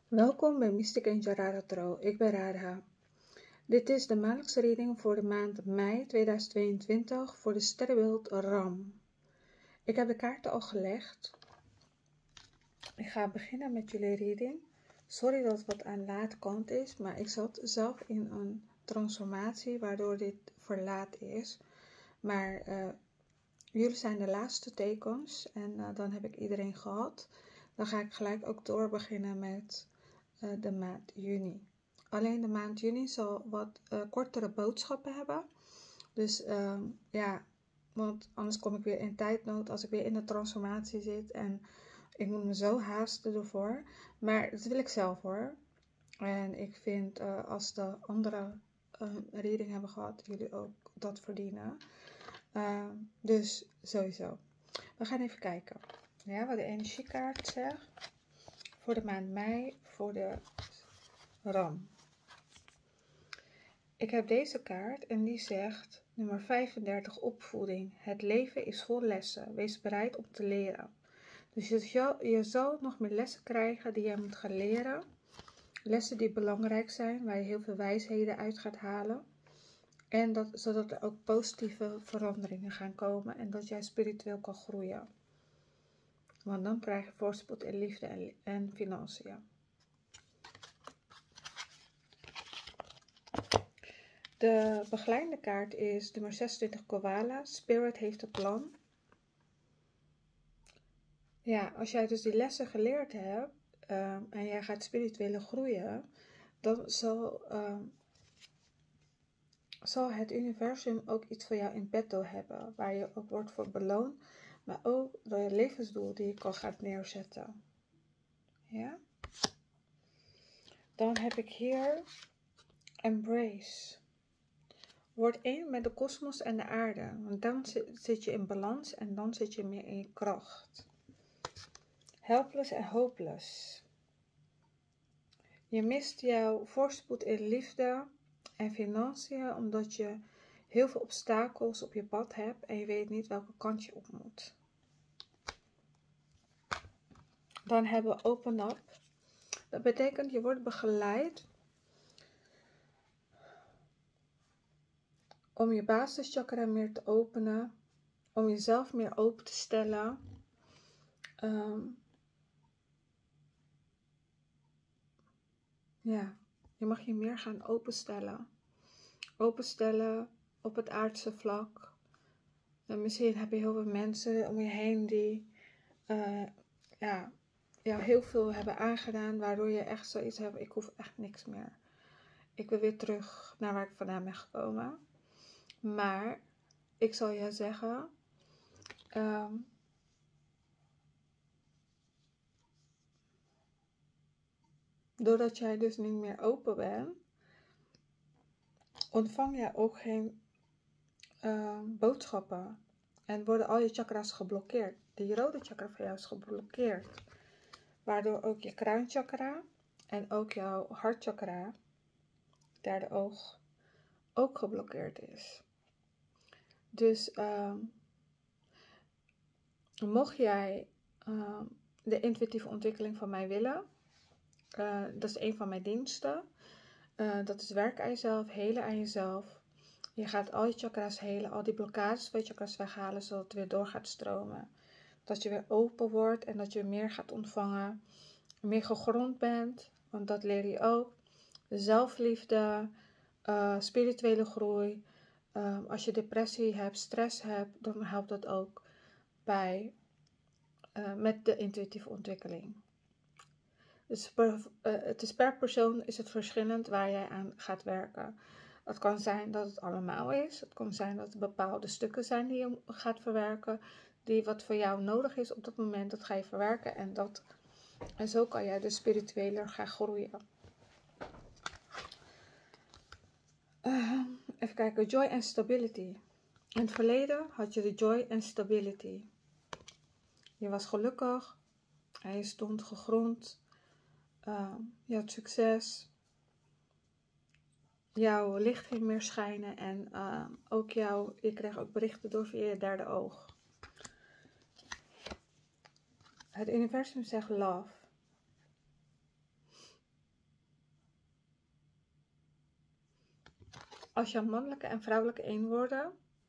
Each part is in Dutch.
Welkom bij Mystic Angel Radha Tarot. Ik ben Radha. Dit is de maandelijkse reading voor de maand mei 2022 voor de sterrenbeeld Ram. Ik heb de kaarten al gelegd. Ik ga beginnen met jullie reading. Sorry dat het wat aan laat kant is, maar ik zat zelf in een transformatie waardoor dit verlaat is. Maar jullie zijn de laatste tekens en dan heb ik iedereen gehad. Dan ga ik gelijk ook door beginnen met de maand juni. Alleen de maand juni zal wat kortere boodschappen hebben. Dus ja, want anders kom ik weer in tijdnood als ik weer in de transformatie zit. En ik moet me zo haasten ervoor. Maar dat wil ik zelf hoor. En ik vind als de andere reading hebben gehad, jullie ook dat verdienen. Dus sowieso. We gaan even kijken. Ja, wat de energiekaart zegt. Voor de maand mei, voor de Ram. Ik heb deze kaart en die zegt nummer 35 opvoeding. Het leven is vol lessen. Wees bereid om te leren. Dus je zal nog meer lessen krijgen die je moet gaan leren. Lessen die belangrijk zijn, waar je heel veel wijsheden uit gaat halen. En zodat er ook positieve veranderingen gaan komen en dat jij spiritueel kan groeien. Want dan krijg je voorspoed in liefde en financiën. De begeleidende kaart is nummer 26 Koala. Spirit heeft een plan. Ja, als jij dus die lessen geleerd hebt en jij gaat spiritueel groeien, dan zal het universum ook iets voor jou in petto hebben, waar je ook wordt voor beloond, maar ook door je levensdoel die je kan gaan neerzetten. Ja? Dan heb ik hier Embrace. Word één met de kosmos en de aarde, want dan zit je in balans en dan zit je meer in je kracht. Helpless en hopeless. Je mist jouw voorspoed in liefde en financiën omdat je heel veel obstakels op je pad hebt en je weet niet welke kant je op moet. Dan hebben we Open Up. Dat betekent je wordt begeleid om je basischakra meer te openen, om jezelf meer open te stellen. Ja, je mag je meer gaan openstellen. Openstellen op het aardse vlak. En misschien heb je heel veel mensen om je heen die jou heel veel hebben aangedaan, waardoor je echt zoiets hebt, ik hoef echt niks meer. Ik wil weer terug naar waar ik vandaan ben gekomen. Maar ik zal je zeggen, doordat jij dus niet meer open bent, ontvang jij ook geen boodschappen. En worden al je chakras geblokkeerd. Die rode chakra van jou is geblokkeerd. Waardoor ook je kruinchakra en ook jouw hartchakra, derde oog, ook geblokkeerd is. Dus mocht jij de intuïtieve ontwikkeling van mij willen, dat is een van mijn diensten. Dat is werk aan jezelf, helen aan jezelf. Je gaat al je chakras helen, al die blokkades van je chakras weghalen, zodat het weer door gaat stromen. Dat je weer open wordt en dat je meer gaat ontvangen. Meer gegrond bent, want dat leer je ook. Zelfliefde, spirituele groei. Als je depressie hebt, stress hebt, dan helpt dat ook bij met de intuïtieve ontwikkeling. Dus het is per persoon is het verschillend waar jij aan gaat werken. Het kan zijn dat het allemaal is. Het kan zijn dat er bepaalde stukken zijn die je gaat verwerken. Die wat voor jou nodig is op dat moment, dat ga je verwerken. En zo kan jij dus spiritueler gaan groeien. Even kijken, joy en stability. In het verleden had je de joy en stability. Je was gelukkig en je stond gegrond. Je had succes. Jouw licht ging meer schijnen en ook je kreeg ook berichten door via je derde oog. Het universum zegt love. Als je mannelijke en vrouwelijke eenworden,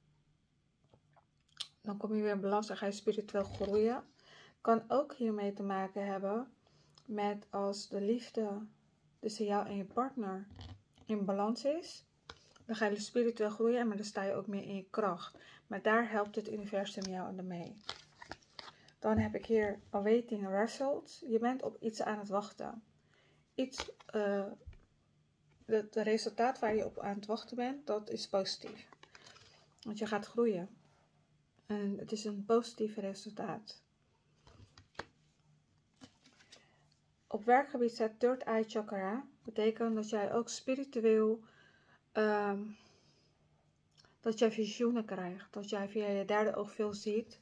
dan kom je weer in balans en ga je spiritueel groeien. Kan ook hiermee te maken hebben met als de liefde tussen jou en je partner in balans is. Dan ga je spiritueel groeien, maar dan sta je ook meer in je kracht. Maar daar helpt het universum jou mee. Dan heb ik hier awaiting results. Je bent op iets aan het wachten. Het resultaat waar je op aan het wachten bent, dat is positief. Want je gaat groeien. En het is een positief resultaat. Op werkgebied staat third eye chakra. Betekent dat jij ook spiritueel, dat jij visioenen krijgt. Dat jij via je derde oog veel ziet.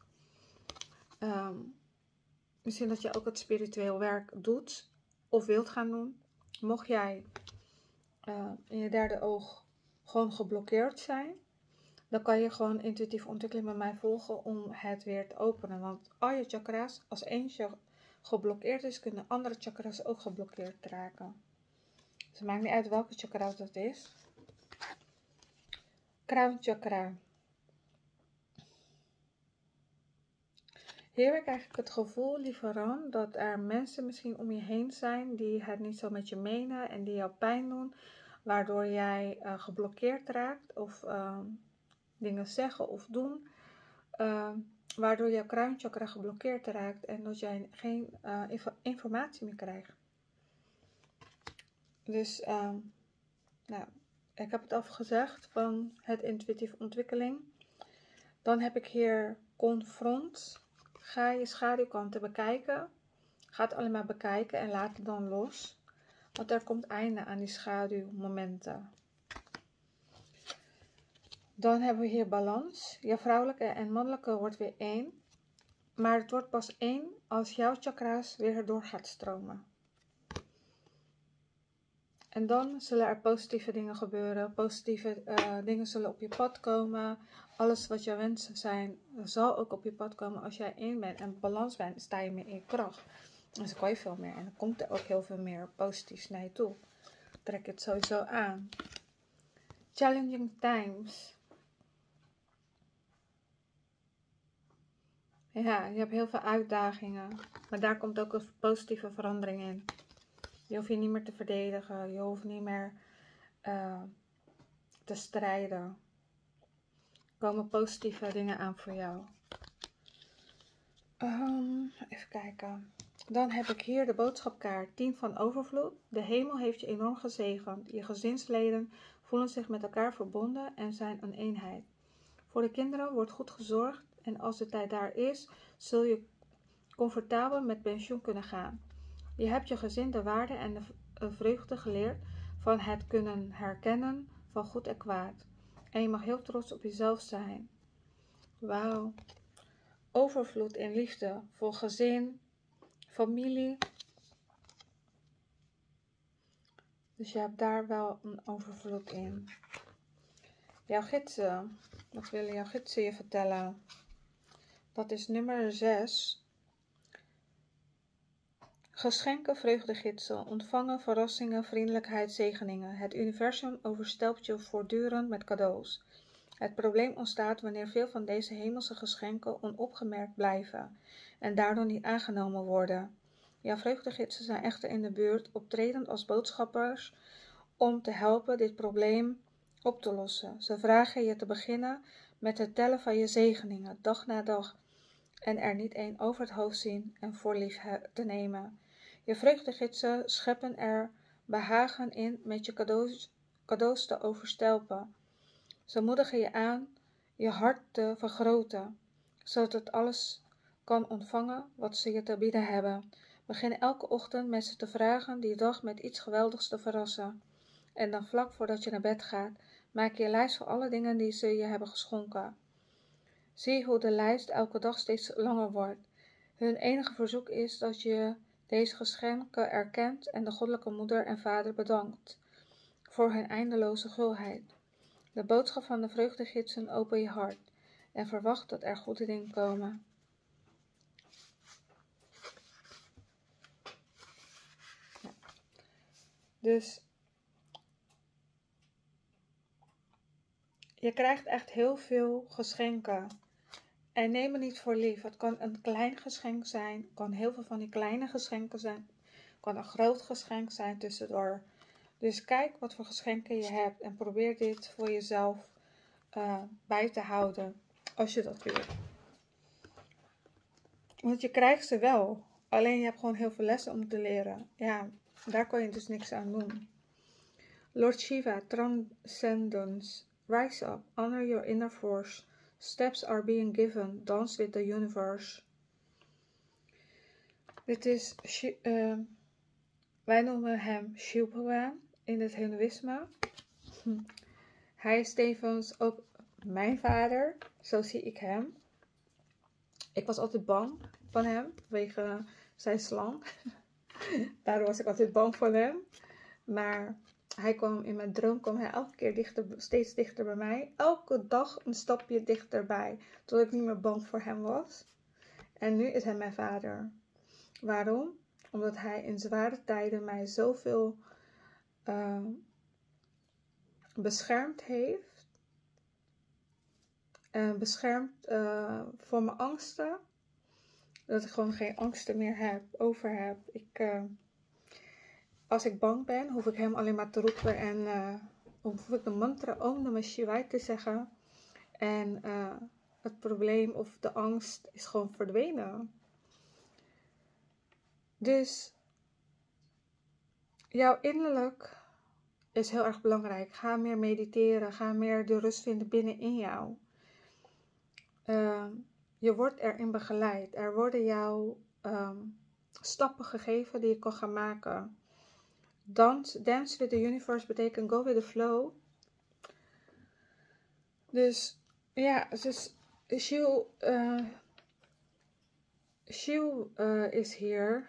Misschien dat je ook het spiritueel werk doet of wilt gaan doen. Mocht jij in je derde oog gewoon geblokkeerd zijn, dan kan je gewoon intuïtief ontwikkeling met mij volgen om het weer te openen. Want al je chakra's, als eentje geblokkeerd is, kunnen andere chakra's ook geblokkeerd raken. Dus het maakt niet uit welke chakra dat is. Crown chakra. Hier heb ik eigenlijk het gevoel, lieve Ran, dat er mensen misschien om je heen zijn die het niet zo met je menen en die jou pijn doen, waardoor jij geblokkeerd raakt of dingen zeggen of doen, waardoor jouw kruinchakra geblokkeerd raakt en dat jij geen informatie meer krijgt. Dus, nou, ik heb het afgezegd van het intuïtieve ontwikkeling. Dan heb ik hier confront. Ga je schaduwkanten bekijken. Ga het allemaal bekijken en laat het dan los. Want er komt einde aan die schaduwmomenten. Dan hebben we hier balans. Je vrouwelijke en mannelijke wordt weer één. Maar het wordt pas één als jouw chakra's weer erdoor gaat stromen. En dan zullen er positieve dingen gebeuren. Positieve dingen zullen op je pad komen. Alles wat jouw wensen zijn, zal ook op je pad komen. Als jij één bent en balans bent, sta je meer in je kracht. Dus dan kan je veel meer. En dan komt er ook heel veel meer positiefs naar je toe. Trek het sowieso aan. Challenging times. Ja, je hebt heel veel uitdagingen. Maar daar komt ook een positieve verandering in. Je hoeft je niet meer te verdedigen. Je hoeft niet meer te strijden. Er komen positieve dingen aan voor jou. Even kijken. Dan heb ik hier de boodschapkaart 10 van overvloed. De hemel heeft je enorm gezegend. Je gezinsleden voelen zich met elkaar verbonden en zijn een eenheid. Voor de kinderen wordt goed gezorgd en als de tijd daar is, zul je comfortabel met pensioen kunnen gaan. Je hebt je gezin de waarde en de vreugde geleerd van het kunnen herkennen van goed en kwaad. En je mag heel trots op jezelf zijn. Wauw. Overvloed in liefde voor gezin, familie. Dus je hebt daar wel een overvloed in. Jouw gidsen. Wat willen jouw gidsen je vertellen? Dat is nummer 6. Geschenken, vreugdegidsen, ontvangen, verrassingen, vriendelijkheid, zegeningen. Het universum overstelpt je voortdurend met cadeaus. Het probleem ontstaat wanneer veel van deze hemelse geschenken onopgemerkt blijven en daardoor niet aangenomen worden. Jouw vreugdegidsen zijn echter in de buurt, optredend als boodschappers, om te helpen dit probleem op te lossen. Ze vragen je te beginnen met het tellen van je zegeningen, dag na dag, en er niet één over het hoofd zien en voor lief te nemen. Je vreugdegidsen scheppen er behagen in met je cadeaus te overstelpen. Ze moedigen je aan je hart te vergroten, zodat het alles kan ontvangen wat ze je te bieden hebben. Begin elke ochtend met ze te vragen die dag met iets geweldigs te verrassen. En dan vlak voordat je naar bed gaat, maak je een lijst van alle dingen die ze je hebben geschonken. Zie hoe de lijst elke dag steeds langer wordt. Hun enige verzoek is dat je deze geschenken erkent en de goddelijke moeder en vader bedankt voor hun eindeloze gulheid. De boodschap van de vreugdegidsen: open je hart en verwacht dat er goede dingen komen. Ja. Dus Je krijgt echt heel veel geschenken. En neem het niet voor lief. Het kan een klein geschenk zijn. Het kan heel veel van die kleine geschenken zijn. Het kan een groot geschenk zijn tussendoor. Dus kijk wat voor geschenken je hebt. En probeer dit voor jezelf bij te houden. Als je dat wil. Want je krijgt ze wel. Alleen je hebt gewoon heel veel lessen om te leren. Ja, daar kan je dus niks aan doen. Lord Shiva, Transcendence. Rise up, honor your inner force. Steps are being given. Dance with the universe. Dit is, wij noemen hem Shiva in het Hindoeïsme. Hij is tevens ook mijn vader. Zo zie ik hem. Ik was altijd bang van hem, vanwege zijn slang. Daardoor was ik altijd bang voor hem. Maar hij kwam in mijn droom, kwam hij elke keer steeds dichter bij mij. Elke dag een stapje dichterbij, tot ik niet meer bang voor hem was. En nu is hij mijn vader. Waarom? Omdat hij in zware tijden mij zoveel beschermd heeft. En beschermd voor mijn angsten. Dat ik gewoon geen angsten meer over heb. Als ik bang ben, hoef ik hem alleen maar te roepen. En hoef ik de mantra Om Namah Shivaya te zeggen. En het probleem of de angst is gewoon verdwenen. Dus jouw innerlijk is heel erg belangrijk. Ga meer mediteren. Ga meer de rust vinden binnenin jou. Je wordt erin begeleid. Er worden jou stappen gegeven die je kan gaan maken. Dance with the universe betekent go with the flow. Dus ja, dus Shiv is hier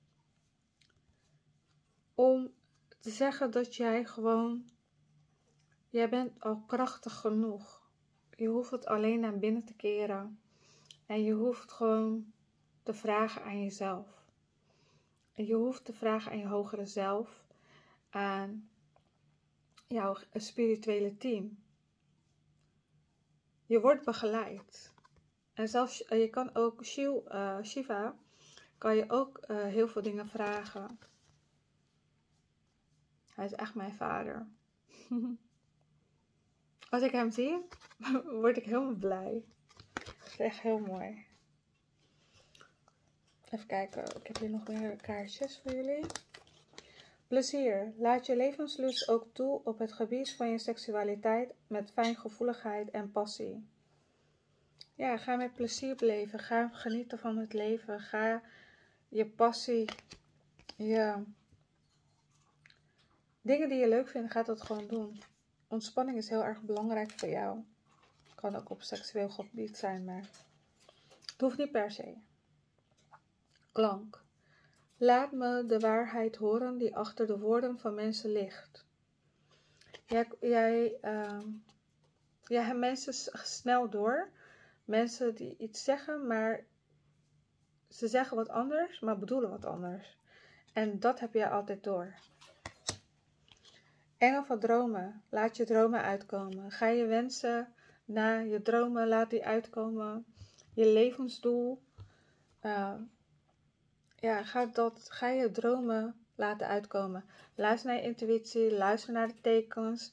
om te zeggen dat jij bent al krachtig genoeg. Je hoeft het alleen naar binnen te keren. En je hoeft gewoon te vragen aan jezelf. En je hoeft te vragen aan je hogere zelf. Aan jouw spirituele team. Je wordt begeleid. En zelfs je kan ook Shiva, kan je ook heel veel dingen vragen. Hij is echt mijn vader. Als ik hem zie, word ik helemaal blij. Dat is echt heel mooi. Even kijken, ik heb hier nog meer kaartjes voor jullie. Plezier. Laat je levenslust ook toe op het gebied van je seksualiteit met fijngevoeligheid en passie. Ja, ga met plezier beleven. Ga genieten van het leven. Ga je passie, je dingen die je leuk vindt, ga dat gewoon doen. Ontspanning is heel erg belangrijk voor jou. Kan ook op seksueel gebied zijn, maar het hoeft niet per se. Klank. Laat me de waarheid horen die achter de woorden van mensen ligt. Jij hebt mensen snel door. Mensen die iets zeggen, maar ze zeggen wat anders, maar bedoelen wat anders. En dat heb jij altijd door. Engel van dromen. Laat je dromen uitkomen. Ga je wensen naar je dromen, laat die uitkomen. Je levensdoel. Ga je dromen laten uitkomen. Luister naar je intuïtie, luister naar de tekens.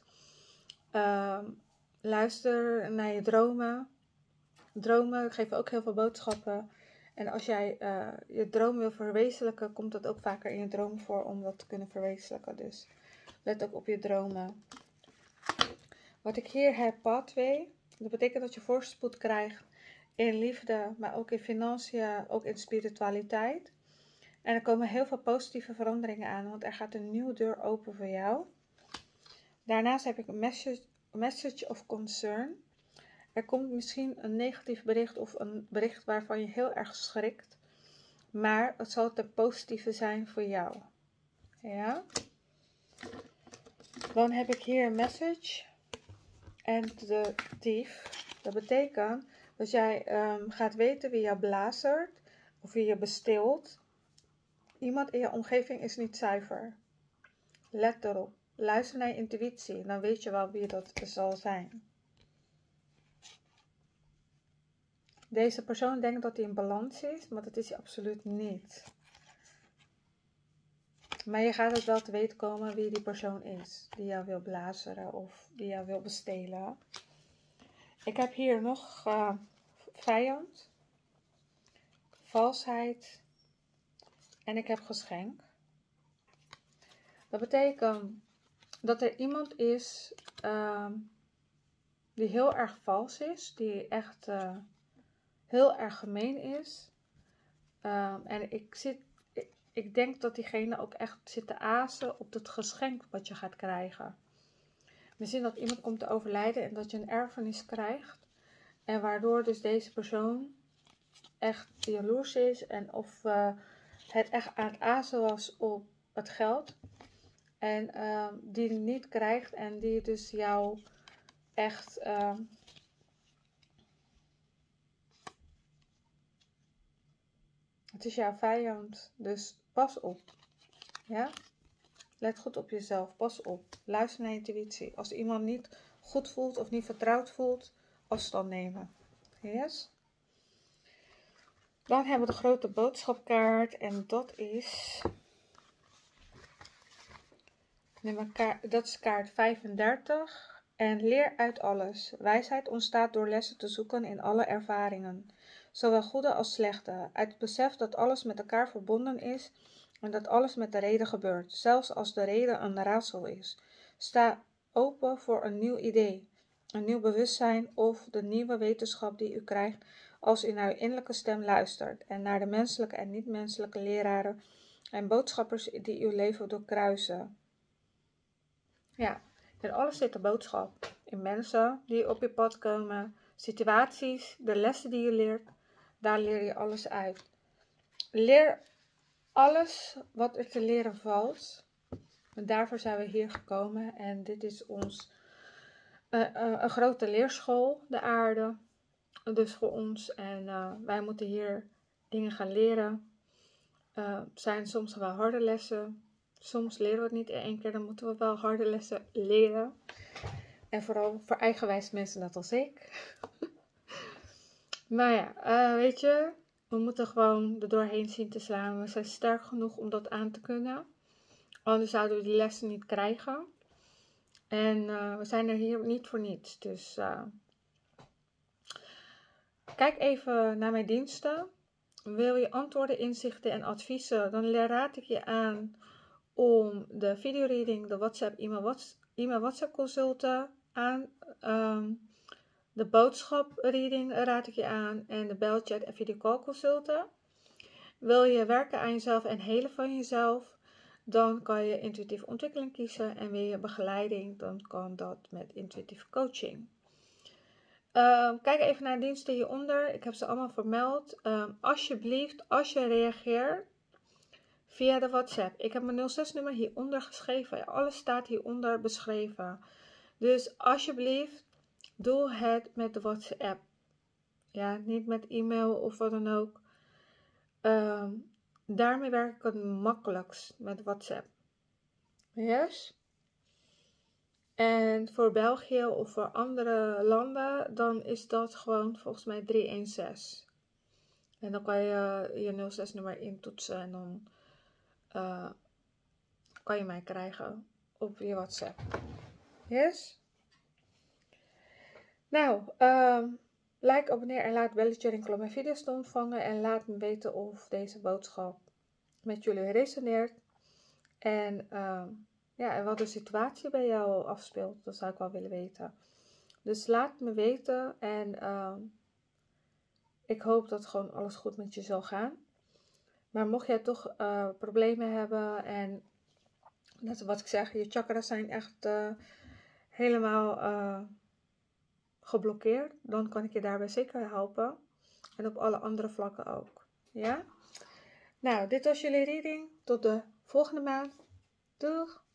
Luister naar je dromen. Dromen geven ook heel veel boodschappen. En als jij je droom wil verwezenlijken, komt dat ook vaker in je droom voor om dat te kunnen verwezenlijken. Dus let ook op je dromen. Wat ik hier heb, pathway. Dat betekent dat je voorspoed krijgt in liefde, maar ook in financiën, ook in spiritualiteit. En er komen heel veel positieve veranderingen aan, want er gaat een nieuwe deur open voor jou. Daarnaast heb ik een message of concern. Er komt misschien een negatief bericht of een bericht waarvan je heel erg schrikt. Maar het zal ten positieve zijn voor jou. Ja. Dan heb ik hier een message. En de thief. Dat betekent dat jij gaat weten wie jou blazert. Of wie je besteelt. Iemand in je omgeving is niet zuiver. Let erop. Luister naar je intuïtie. Dan weet je wel wie dat zal zijn. Deze persoon denkt dat hij in balans is, maar dat is hij absoluut niet. Maar je gaat het wel te weten komen wie die persoon is. Die jou wil blazeren of die jou wil bestelen. Ik heb hier nog vijand, valsheid en ik heb geschenk. Dat betekent dat er iemand is die heel erg vals is, die echt heel erg gemeen is. En ik denk dat diegene ook echt zit te azen op het geschenk wat je gaat krijgen. Misschien dat iemand komt te overlijden en dat je een erfenis krijgt. En waardoor dus deze persoon echt jaloers is en of het echt aan het azen was op het geld. En die het niet krijgt en die dus jou echt het is jouw vijand, dus pas op. Ja? Let goed op jezelf, pas op. Luister naar intuïtie. Als iemand niet goed voelt of niet vertrouwd voelt, afstand nemen. Yes? Dan hebben we de grote boodschapkaart en dat is dat is kaart 35. En leer uit alles. Wijsheid ontstaat door lessen te zoeken in alle ervaringen, zowel goede als slechte, uit het besef dat alles met elkaar verbonden is en dat alles met de reden gebeurt, zelfs als de reden een raadsel is. Sta open voor een nieuw idee, een nieuw bewustzijn of de nieuwe wetenschap die u krijgt als u naar uw innerlijke stem luistert en naar de menselijke en niet-menselijke leraren en boodschappers die uw leven doorkruisen. Ja, in alles zit de boodschap. In mensen die op je pad komen, situaties, de lessen die je leert, daar leer je alles uit. Leer alles wat er te leren valt. En daarvoor zijn we hier gekomen en dit is ons een grote leerschool, de aarde. Dus voor ons en wij moeten hier dingen gaan leren. Zijn soms wel harde lessen. Soms leren we het niet in één keer, dan moeten we wel harde lessen leren. En vooral voor eigenwijs mensen net als ik. Maar ja, weet je, we moeten gewoon er doorheen zien te slaan. We zijn sterk genoeg om dat aan te kunnen. Anders zouden we die lessen niet krijgen. En we zijn er hier niet voor niets. Dus kijk even naar mijn diensten. Wil je antwoorden, inzichten en adviezen, dan raad ik je aan om de videoreading, de WhatsApp, e-mail WhatsApp consulten aan. De boodschap-reading raad ik je aan en de belchat en videocall consulten. Wil je werken aan jezelf en helen van jezelf, dan kan je intuïtieve ontwikkeling kiezen. En wil je begeleiding, dan kan dat met intuïtieve coaching. Kijk even naar de diensten hieronder. Ik heb ze allemaal vermeld. Alsjeblieft, als je reageert via de WhatsApp. Ik heb mijn 06-nummer hieronder geschreven. Alles staat hieronder beschreven. Dus alsjeblieft, doe het met de WhatsApp. Ja, niet met e-mail of wat dan ook. Daarmee werk ik het makkelijkst met WhatsApp. Yes? En voor België of voor andere landen, dan is dat gewoon volgens mij 316. En dan kan je je 06-nummer intoetsen en dan kan je mij krijgen op je WhatsApp. Yes? Nou, like, abonneer en laat belletje rinkelen om mijn video's te ontvangen. En laat me weten of deze boodschap met jullie resoneert. En en wat de situatie bij jou afspeelt, dat zou ik wel willen weten. Dus laat me weten en ik hoop dat gewoon alles goed met je zal gaan. Maar mocht jij toch problemen hebben en net wat ik zeg, je chakras zijn echt helemaal geblokkeerd, dan kan ik je daarbij zeker helpen. En op alle andere vlakken ook. Ja? Nou, dit was jullie reading. Tot de volgende maand. Doeg!